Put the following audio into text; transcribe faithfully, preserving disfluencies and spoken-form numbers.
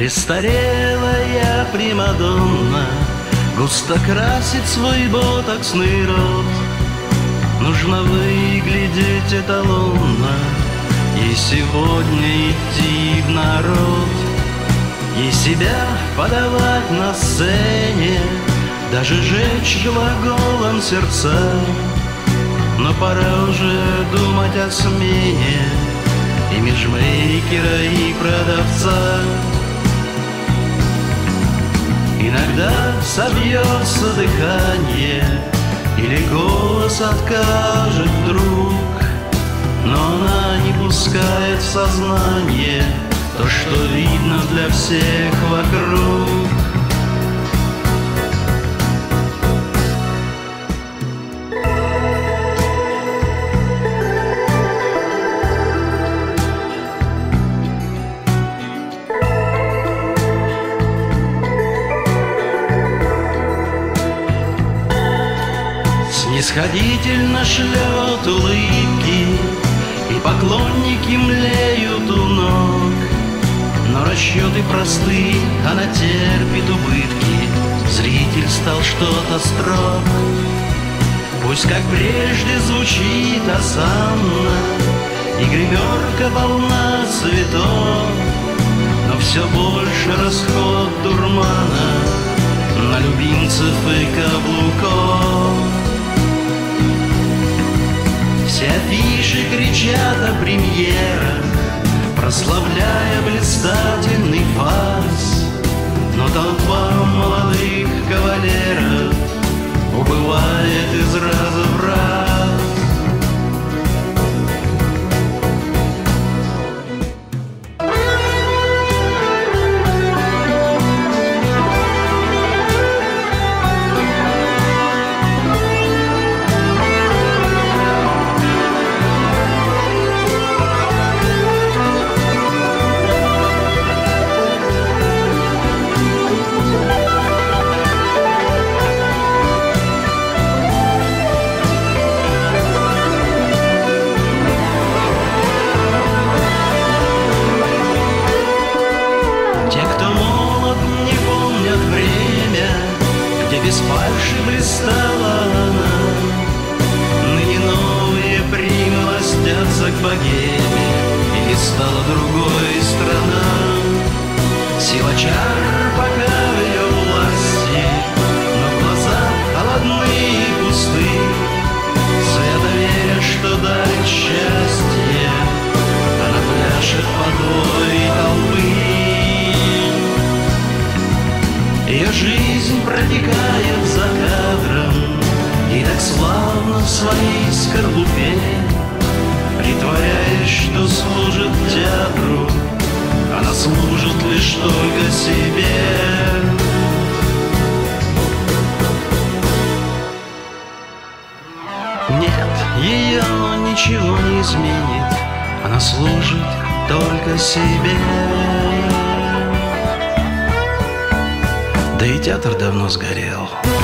Престарелая примадонна густо красит свой ботоксный рот. Нужно выглядеть эталонно и сегодня идти в народ. И себя подавать на сцене, даже жечь глаголом сердца. Но пора уже думать о смене имиджмейкера и продавца. Иногда собьется дыхание или голос откажет вдруг, но она не пускает в сознание то, что видно для всех вокруг. Снисходительно шлет улыбки, и поклонники млеют у ног. Но расчеты просты, она терпит убытки, зритель стал что-то строг. Пусть как прежде звучит осанна, и гримерка полна цветов, но все больше расход дурмана на любимцев и каблуков. Все афиши кричат о премьерах, прославляя блистательный фарс, но толпа молодых кавалеров убывает из раза в раз. Без фальши блистала она, ныне новые примилостятся к богеме, и стала другой страна. Сила чар пока в ее власти, но глаза холодны и пусты, свято веря, что дарит счастье, она пляшет подвой толпы. Ее жизнь протекает за кадром, и так славно в своей скорлупе, притворяясь, что служит театру, она служит лишь только себе. Нет, ее ничего не изменит, она служит только себе. Да и театр давно сгорел.